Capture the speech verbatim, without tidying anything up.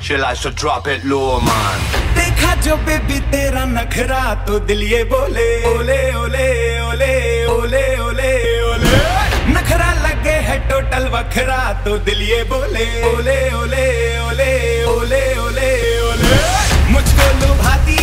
chill out, so drop it low man. देखा जो baby तेरा नखरा तो दिल ये बोले ओले ओले ओले ओले ओले ओले। नखरा लगे है टोटल वखरा तो दिल ये बोले ओले ओले ओले ओले ओले ओले। मुझको लुभाती